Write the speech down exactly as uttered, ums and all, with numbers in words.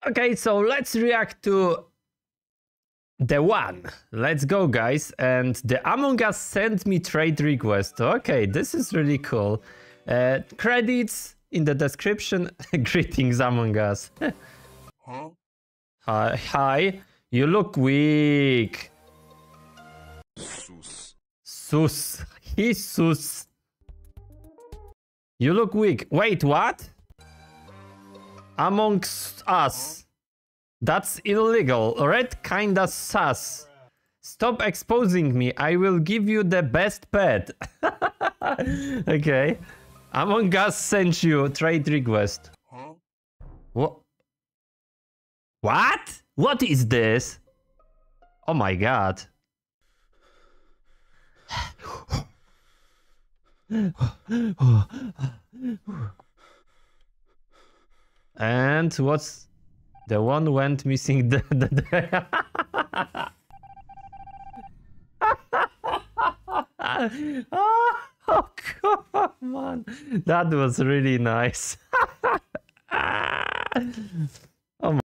Okay, so let's react to the one. Let's go, guys. And the Among Us sent me trade request. Okay, this is really cool. Uh, credits in the description. Greetings, Among Us. Huh? Hi, hi. You look weak. Sus. Sus. He's sus. You look weak. Wait, what? Amongst us. That's illegal. Red kinda sus. Stop exposing me. I will give you the best pet. Okay. Among Us sent you trade request. Huh? What? What? What is this? Oh my god. And what's the one went missing? The, the, the... Oh, come on. That was really nice.